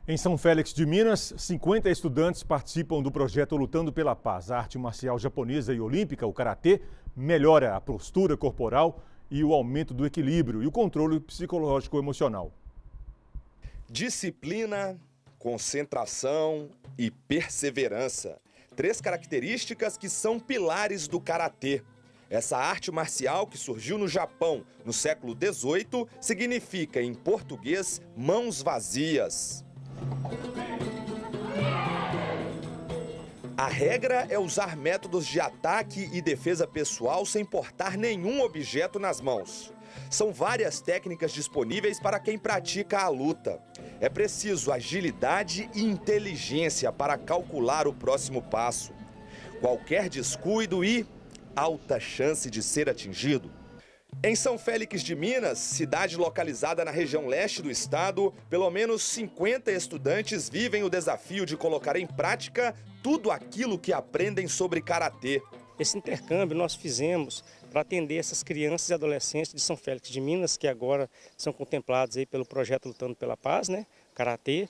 Em São Félix de Minas, 50 estudantes participam do projeto Lutando pela Paz. A arte marcial japonesa e olímpica, o karatê, melhora a postura corporal e o aumento do equilíbrio e o controle psicológico emocional. Disciplina, concentração e perseverança. 3 características que são pilares do karatê. Essa arte marcial, que surgiu no Japão no século XVIII, significa em português mãos vazias. A regra é usar métodos de ataque e defesa pessoal sem portar nenhum objeto nas mãos. São várias técnicas disponíveis para quem pratica a luta. É preciso agilidade e inteligência para calcular o próximo passo. Qualquer descuido e alta chance de ser atingido. Em São Félix de Minas, cidade localizada na região leste do estado, pelo menos 50 estudantes vivem o desafio de colocar em prática tudo aquilo que aprendem sobre karatê. Esse intercâmbio nós fizemos para atender essas crianças e adolescentes de São Félix de Minas, que agora são contemplados aí pelo projeto Lutando pela Paz, né, karatê,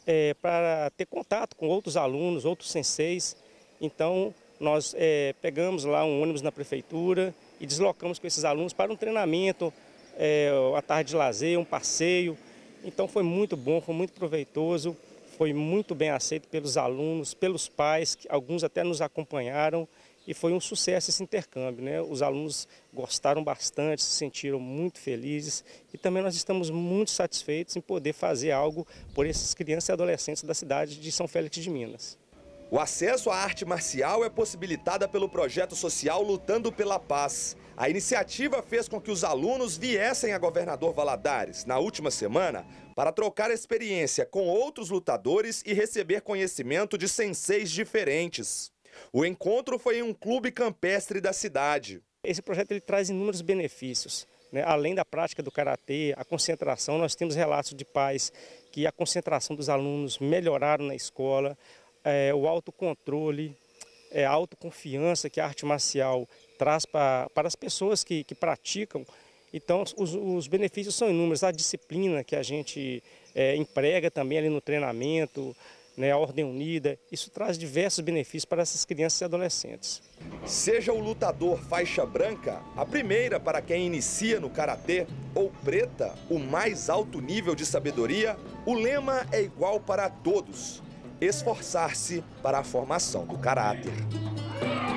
para ter contato com outros alunos, outros senseis. Então, nós pegamos lá um ônibus na prefeitura e deslocamos com esses alunos para um treinamento, uma tarde de lazer, um passeio. Então foi muito bom, foi muito proveitoso, foi muito bem aceito pelos alunos, pelos pais, que alguns até nos acompanharam, e foi um sucesso esse intercâmbio, né? Os alunos gostaram bastante, se sentiram muito felizes e também nós estamos muito satisfeitos em poder fazer algo por essas crianças e adolescentes da cidade de São Félix de Minas. O acesso à arte marcial é possibilitada pelo projeto social Lutando pela Paz. A iniciativa fez com que os alunos viessem a Governador Valadares, na última semana, para trocar experiência com outros lutadores e receber conhecimento de senseis diferentes. O encontro foi em um clube campestre da cidade. Esse projeto ele traz inúmeros benefícios, né? Além da prática do karatê, a concentração, nós temos relatos de pais que a concentração dos alunos melhoraram na escola, o autocontrole, a autoconfiança que a arte marcial traz para as pessoas que praticam. Então, os benefícios são inúmeros. A disciplina que a gente emprega também ali no treinamento, né, a ordem unida, isso traz diversos benefícios para essas crianças e adolescentes. Seja o lutador faixa branca, a primeira para quem inicia no karatê, ou preta, o mais alto nível de sabedoria, o lema é igual para todos: esforçar-se para a formação do caráter.